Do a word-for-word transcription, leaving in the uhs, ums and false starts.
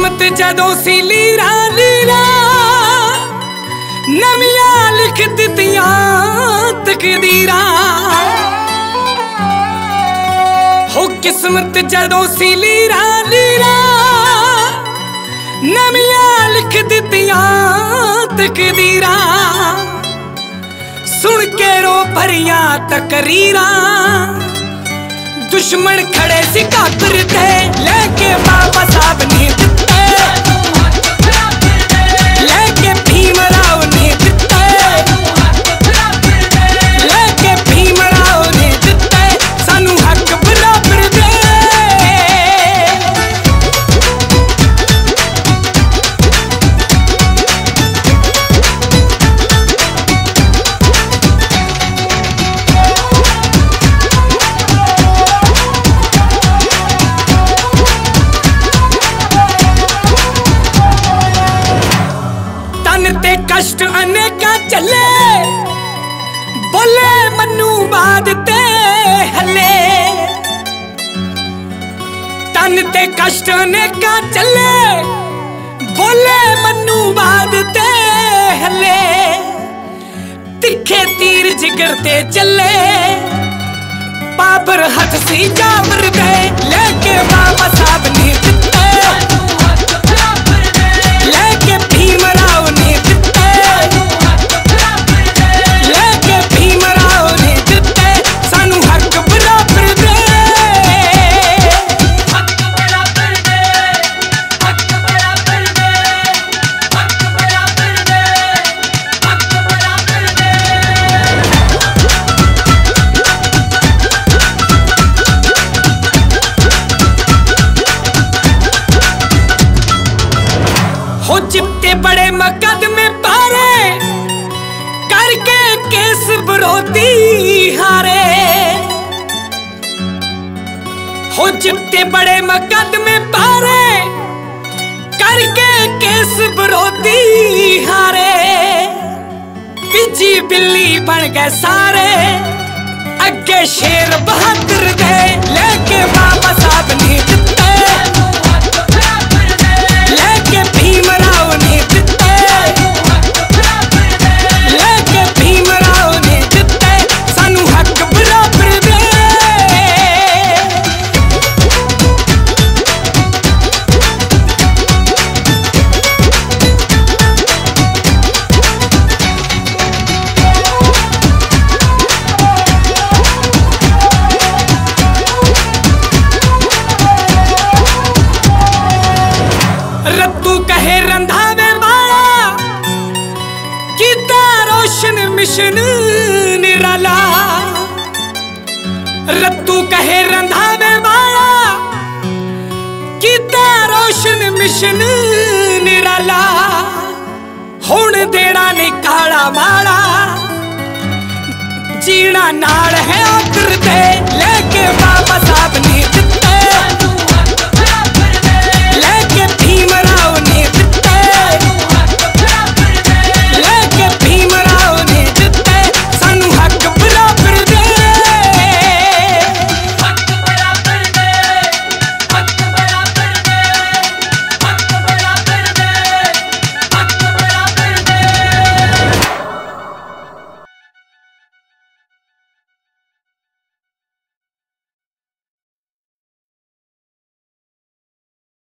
किस्मत जदों सी lira lira नवियां लिख दित्तियां तकदीरां। हो किस्मत जदों सी लीरा लीरा नवियां लिख दित्तियां तकदीरां। सुन के रो भरियां तकरीरां दुश्मन खड़े सी कातर दे लेके बाबा साहब ने दित्ते, लेके भीमराव ने दित्ते, लेके भीमराव ने दित्ते सानू हक बराबर दे। कष्ट अनेका चले बोले मनु बाद ते हले, तन ते कष्ट अनेका चले बोले मनु बाद ते हले। तिखे तीर जिगर ते चले बाबर हथ सी जावर दे लेके बाबा साहब ने दित्ते, लेके भीमराव ने हो चिपटे बड़े मुकदमे पारे करके केस विरोधी हारे। हो चिपटे बड़े मुकदमे पारे करके केस विरोधी हारे। बिजी बिल्ली बन गए सारे अगे शेर बहादुर दे लेके बाबा साहब ने दित्ते, लेके भीमराव ने दित्ते, लेके भीमराव ने दित्ते सानू हक बराबर दे। रत्तू कहे रंधावे वाला कीता रोशन मिशन निराला। रत्तू कहे रंधावे वाला कीता रोशन मिशन निराला। हुण देना नहीं काला माला जीना नाल है आखिर दे